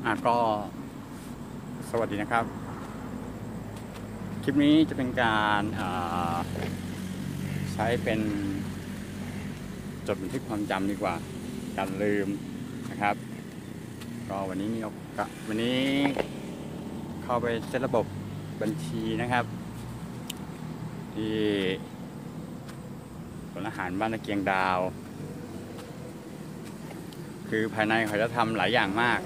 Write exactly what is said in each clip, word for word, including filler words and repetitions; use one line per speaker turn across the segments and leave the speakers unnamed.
อ่ะก็สวัสดีนะครับคลิปนี้จะเป็นการใช้เป็นจดบันทึกความจำดีกว่าการลืมนะครับก็วันนี้มีวันนี้เข้าไปเซตระบบบัญชีนะครับที่สวนอาหารบ้านตะเกียงดาวคือภายในเขาจะทำหลายอย่างมาก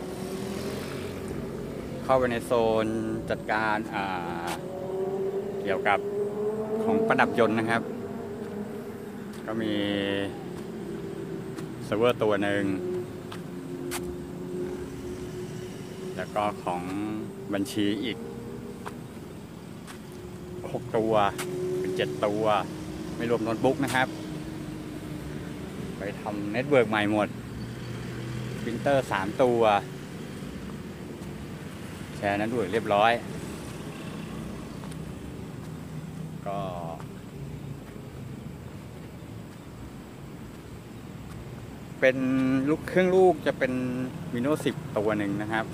เข้าไปในโซนจัดการเกี่ยวกับของประดับยนต์นะครับก็มีเซิร์ฟเวอร์ตัวหนึ่งแล้วก็ของบัญชีอีกหกตัวเป็นเจ็ดตัวไม่รวมโน้ตบุ๊กนะครับไปทำเน็ตเวิร์กใหม่หมดปรินเตอร์สามตัวแชร์นั้นด้วยเรียบร้อยก็เป็นลูกเครื่องลูกจะเป็น Windows สิบตัวหนึ่งนะครับ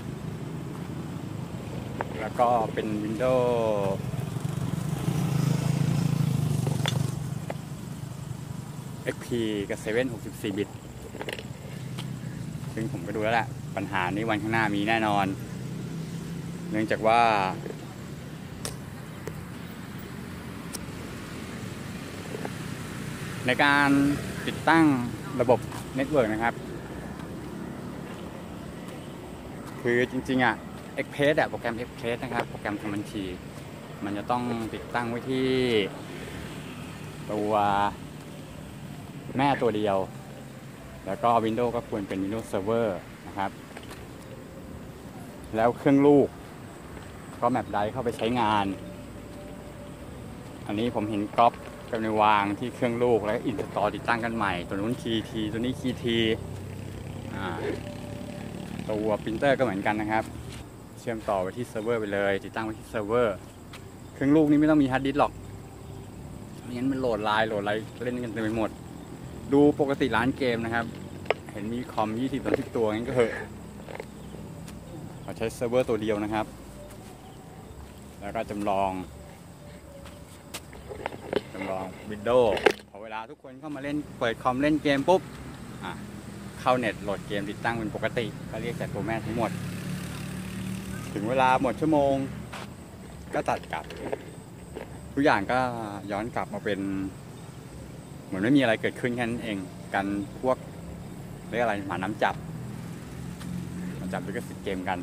แล้วก็เป็น Windows เอ็กซ์ พี กับเซเว่น หกสิบสี่ บิตซึ่งผมก็ดูแล้วแหละปัญหานี้วันข้างหน้ามีแน่นอนเนื่องจากว่าในการติดตั้งระบบเน็ตเวิร์กนะครับคือจริงๆอ่ะ Express อ่ะโปรแกรม Express นะครับโปรแกรมทำบัญชีมันจะต้องติดตั้งไว้ที่ตัวแม่ตัวเดียวแล้วก็ Windows ก็ควรเป็น Windows Server นะครับแล้วเครื่องลูกก็แมปไดเข้าไปใช้งานอันนี้ผมเห็นก๊อปกำลังวางที่เครื่องลูกแล้วอินสตอลติดตั้งกันใหม่ตัวนู้นคีย์ทีตัวนี้คีย์ทีตัวปรินเตอร์ก็เหมือนกันนะครับเชื่อมต่อไปที่เซิร์ฟเวอร์ไปเลยติดตั้งไว้ที่เซิร์ฟเวอร์เครื่องลูกนี้ไม่ต้องมีฮาร์ดดิสก์หรอกไม่งั้นมันโหลดไลน์โหลดอะไรเล่นกันเต็มไปหมดดูปกติร้านเกมนะครับเห็นมีคอม ยี่สิบ สามสิบ ตัวงั้นก็เหอะเราใช้เซิร์ฟเวอร์ตัวเดียวนะครับแล้วก็จำลองจำลอง Windows พอเวลาทุกคนเข้ามาเล่นเปิดคอมเล่นเกมปุ๊บเข้าเน็ตโหลดเกมติดตั้งเป็นปกติก็เรียกจากตัวแม่ทั้งหมดถึงเวลาหมดชั่วโมงก็ตัดกลับทุกอย่างก็ย้อนกลับมาเป็นเหมือนไม่มีอะไรเกิดขึ้นแค่นั้นเองกันพวกเรียกอะไรหมาน้ำจับมาจับด้วยก็สิทธิ์เกมกัน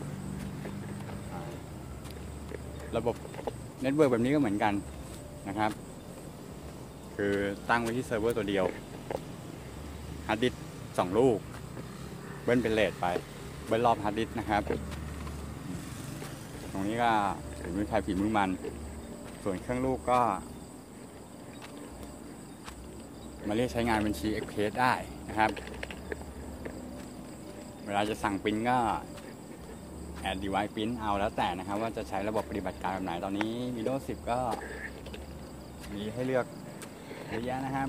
ระบบเน็ตเวิร์กแบบนี้ก็เหมือนกันนะครับคือตั้งไว้ที่เซิร์ฟเวอร์ตัวเดียวฮาร์ดดิสก์สองลูกเบิ้ลเป็นเลทไปเบิ้ลรอบฮาร์ดดิสก์นะครับตรงนี้ก็ฝีมือใครฝีมือมันส่วนเครื่องลูกก็มาเรียกใช้งานบัญชี Express ได้นะครับเวลาจะสั่งปริ้นก็แอด device print เอาแล้วแต่นะครับว่าจะใช้ระบบปฏิบัติการแบบไหนตอนนี้ Windows สิบก็มีให้เลือกเยอะแยะนะครับ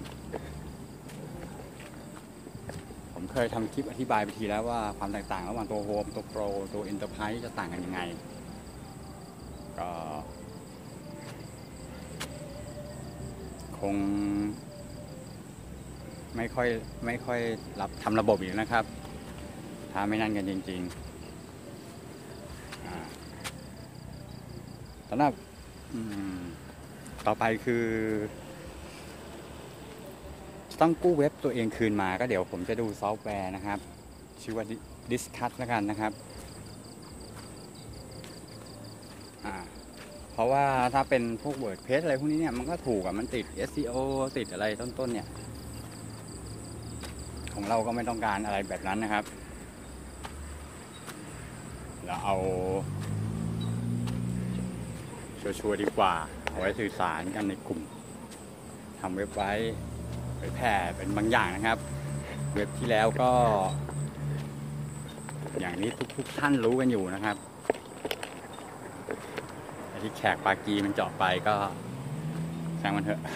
ผมเคยทำคลิปอธิบายไปทีแล้วว่าความแตกต่างระหว่างตัว Home ตัว Pro ตัว Enterprise จะต่างกันยังไงก็คงไม่ค่อยไม่ค่อยรับทำระบบอีกนะครับถ้าไม่นั่นกันจริงๆสำหรับต่อไปคือจะต้องกู้เว็บตัวเองคืนมาก็เดี๋ยวผมจะดูซอฟต์แวร์นะครับชื่อว่า Discuss แล้วกันนะครับเพราะว่าถ้าเป็นพวก WordPress อะไรพวกนี้เนี่ยมันก็ถูกอ่ะมันติด เอส อี โอ ติดอะไรต้นๆเนี่ยของเราก็ไม่ต้องการอะไรแบบนั้นนะครับเราเอาชัวร์ๆดีกว่าเอาไว้สื่อสารกันในกลุ่มทำเว็บไว้เผยแพร่เป็นบางอย่างนะครับเว็บที่แล้วก็อย่างนี้ทุกๆท่านรู้กันอยู่นะครับที่แขกปากีมันเจาะไปก็ช่างมันเถอะ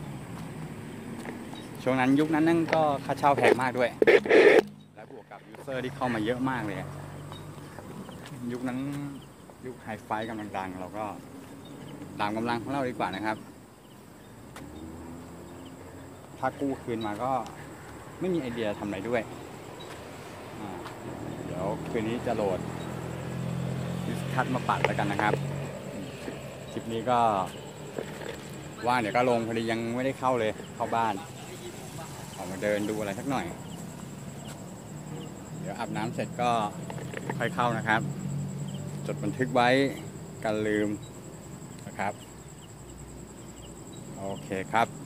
ช่วงนั้นยุคนั้นนั่นก็ค่าเช่าแพงมากด้วยและบวกกับยูเซอร์ที่เข้ามาเยอะมากเลยยุคนั้นยุคไฮไฟกำลังดังเราก็ตามกำลังของเราดีกว่านะครับถ้ากู้คืนมาก็ไม่มีไอเดียทำอะไรด้วยเดี๋ยวคืนนี้จะโหลดดิสคัทมาปัดแล้วกันนะครับคลิปนี้ก็ว่างเดี๋ยวก็ลงพอดียังไม่ได้เข้าเลยเข้าบ้านออกมาเดินดูอะไรสักหน่อยเดี๋ยวอาบน้ำเสร็จก็ค่อยเข้านะครับจดบันทึกไว้กันลืมนะครับโอเคครับ